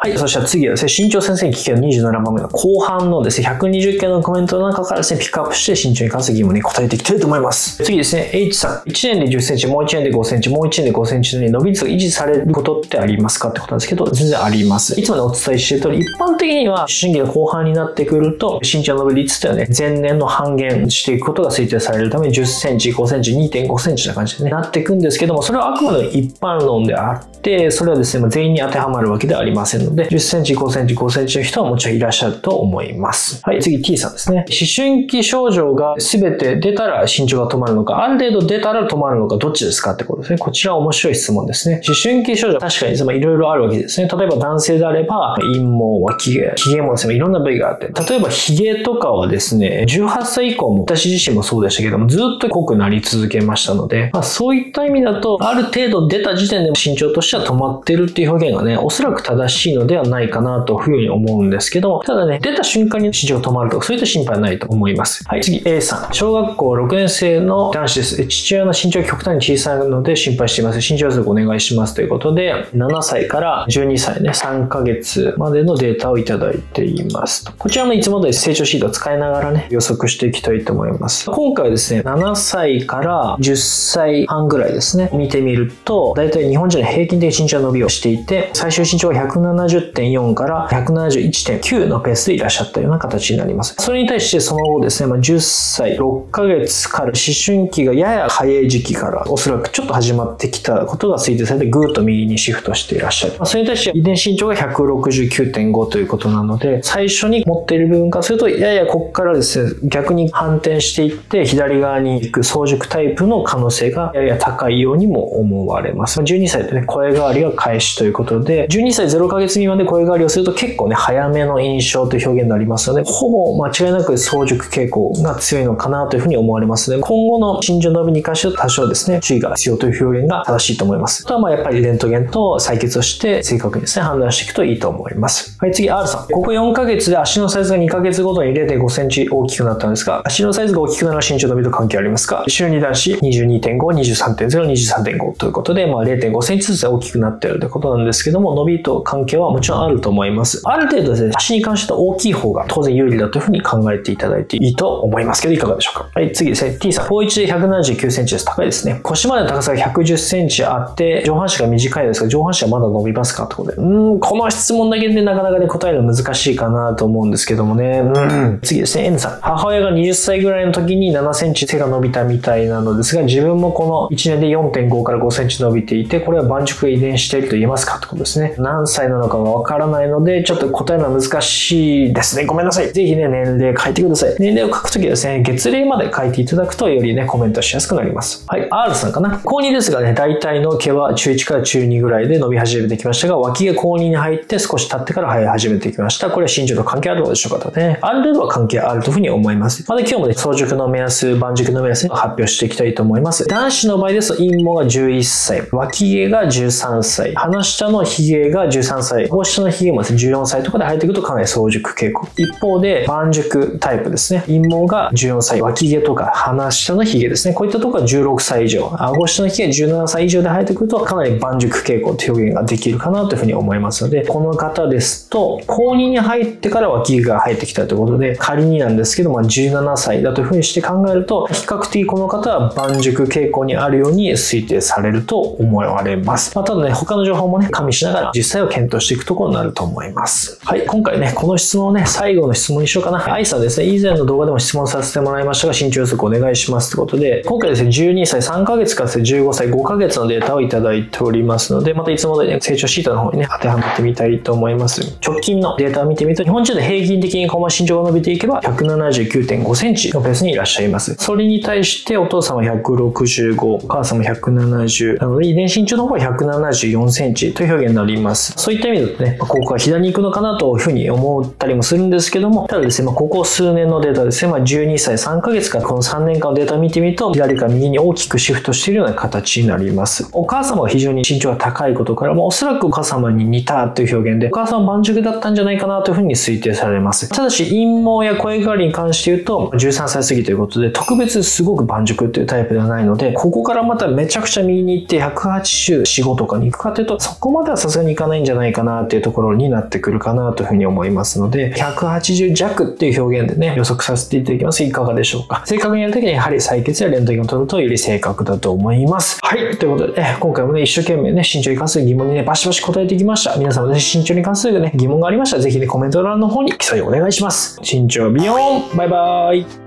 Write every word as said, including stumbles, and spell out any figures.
はい。そしたら次はですね、身長先生に聞けるにじゅうななばんめの後半のですね、ひゃくにじゅっけんのコメントの中からですね、ピックアップして身長に関する疑問に答えていきたいと思います。次ですね、H さん。いちねんでじゅっセンチ、もういちねんでごセンチ、もういちねんでごセンチの伸び率が維持されることってありますかってことなんですけど、全然あります。いつもね、お伝えしている通り、一般的には思春期の後半になってくると、身長の伸び率っていうのはね、前年の半減していくことが推定されるためにじゅっセンチ、ごセンチ、にてんごセンチな感じでね、なっていくんですけども、それはあくまで一般論であって、それはですね、全員に当てはまるわけではありませんので、じゅっセンチ、ごセンチ、ごセンチの人はもちろんいらっしゃると思います。はい、次 T さんですね。思春期症状が全て出たら身長が止まるのか、ある程度出たら止まるのか、どっちですかってことですね。こちら面白い質問ですね。思春期症状、確かにいろいろあるわけですね。例えば男性であれば、陰毛、脇毛、髭もですね、いろんな部位があって、例えば髭とかはですね、じゅうはっさい以降も、私自身もそうでしたけども、ずっと濃くなり続けましたので、まあ、そういった意味だと、ある程度出た時点で身長としては止まってるっていう表現がね、おそらく正しいのではないかなというふうに思うんですけども、ただね、出た瞬間に身長が止まるとか、そういった心配はないと思います。はい、次 A さん。小学校ろくねん生の男子です。父親の身長が極端に小さいので心配しています。身長予測お願いしますということで、ななさいからじゅうにさいね、さんかげつまでのデータをいただいていますと。こちらもいつも通り成長シートを使いながらね、予測していきたいと思います。今回はですね、ななさいからじゅっさいはんぐらいですね、見てみると、だいたい日本人の平均的身長伸びをしていて、最終身長が ひゃくななじゅってんよん から ひゃくななじゅういちてんきゅう のペースでいらっしゃったような形になります。それに対してその後ですね、まあ、じゅっさいろっかげつから思春期がやや早い時期からおそらくちょっと始まってきたことが推定されてぐーっと右にシフトしていらっしゃる。まあ、それに対して遺伝身長が ひゃくろくじゅうきゅうてんご ということなので、最初に持っている部分からするとややここからですね、逆に反転していって左側に行く早熟タイプの可能性がやや高いようにも思われます。じゅうにさいでね、声変わりが開始ということで、じゅうにさいゼロかげつ未満で声変わりをすると結構ね、早めの印象という表現になりますので、ほぼ間違いなく早熟傾向が強いのかなというふうに思われますので、今後の身長伸びに関しては多少ですね、注意が必要という表現が正しいと思います。あとはまあやっぱりレントゲンと採血をして正確にですね、判断していくといいと思います。はい、次 R さん。ここよんかげつで足のサイズがにかげつごとに れいてんごセンチ大きくなったんですが、足のサイズが大きくなる身長伸びと関係ありますか？週に男子 にじゅうにてんご、にじゅうさんてんゼロ、にじゅうさんてんご ということで、まあ れいてんごセンチずつ大きくなっているということなんですけども、伸びと関係はもちろんあると思います。ある程度ですね、足に関しては大きい方が当然有利だというふうに考えていただいていいと思いますけど、いかがでしょうか？はい、次ですね。T さん。高いちでひゃくななじゅうきゅうセンチです。高いですね。腰までの高さがひゃくじゅっセンチあって、上半身が短いですが、上半身はまだ伸びますかってことで。うーん、この質問だけでなかなかね、答えるの難しいかなと思うんですけどもね。うん。次ですね。N さん。母親がはたちぐらいの時にななセンチ背が伸びたみたいなのですが、自分もこのいちねんで よんてんご からごセンチ伸びていて、これは盤熟が遺伝していると言えますかってことですね。何歳なのかがわからないので、ちょっと答えるのは難しいですね。ごめんなさい。ぜひね、年齢書いてください。年齢を書くときはですね、月齢まで書いていただくとよりね、コメントしやすくなります。はい。R さんかな。高にですがね、大体の毛は中いちから中にぐらいで伸び始めてきましたが、脇毛高にに入って少し経ってから生え始めてきました。これは身長と関係あるのでしょうかとね。ある程度は関係あるというふうに思います。また今日もね、早熟の目安、盤熟の目安を発表していきたいと思います。男子の場合ですと、陰毛がじゅういっさい、脇毛がじゅうさんさい、鼻下の髭がじゅうさんさい、顎下の髭もですね、じゅうよんさいとかで生えてくるとかなり早熟傾向。一方で、盤熟タイプですね。陰毛がじゅうよんさい、脇毛とか鼻下の髭ですね。こういったところがじゅうろくさい以上、顎下の髭がじゅうななさい以上で生えてくると、かなり盤熟傾向という表現ができるかなというふうに思いますので、この方ですと、高にに入ってから脇毛が生えてきたということで、仮になんですけど、まあ、じゅうななさいだというふうにして考えると、比較的この方は盤熟傾向にあるように推定されると思われます。まあ、ただね、他の情報もね、加味しながら実際を検討していくところになると思います。はい、今回ね、この質問をね、最後の質問にしようかな。愛さんですね、以前の動画でも質問させてもらいましたが、身長予測お願いしますということで、今回ですね、じゅうにさい、さんかげつからですね、じゅうごさい、ごかげつのデータをいただいておりますので、またいつも通りね、成長シートの方にね、当てはめてみたいと思います。直近のデータを見てみると、日本人で平均的にこの身長が伸びていけば、ひゃくななじゅうきゅうてんごセンチのペースにいらっしゃいます。それに対してお父さんはひゃくろくじゅうご、お母さんもひゃくななじゅう、なので遺伝身長の方はひゃくななじゅうよんセンチという表現になります。そういった意味だとね、ここは左に行くのかなというふうに思ったりもするんですけども、ただですね、まあ、ここ数年のデータですね、まあ、じゅうにさいさんかげつからこのさんねんかんのデータを見てみると、左から右に大きくシフトしているような形になります。お母様は非常に身長が高いことから、まあ、おそらくお母様に似たという表現で、お母さんは盤熟だったんじゃないかなというふうに推定されます。ただし、陰毛や声変わりに関して言うと、じゅうさんさい過ぎということで、特別すごく盤熟というタイプではないので、ここからまためちゃくちゃ右に行ってひゃくはちじゅうよん、ごとかに行くかというと、そこまではさすがにいかないんじゃないかななっていうところになってくるかなというふうに思いますので、ひゃくはちじゅう弱っていう表現でね、予測させていただきます。いかがでしょうか。正確にやるときにやはり採血やレントゲンを取るとより正確だと思います。はい。ということでね、今回もね、一生懸命ね、身長に関する疑問にね、バシバシ答えてきました。皆様ね、身長に関するね、疑問がありましたら、ぜひね、コメント欄の方に記載をお願いします。身長ビヨーンバイバーイ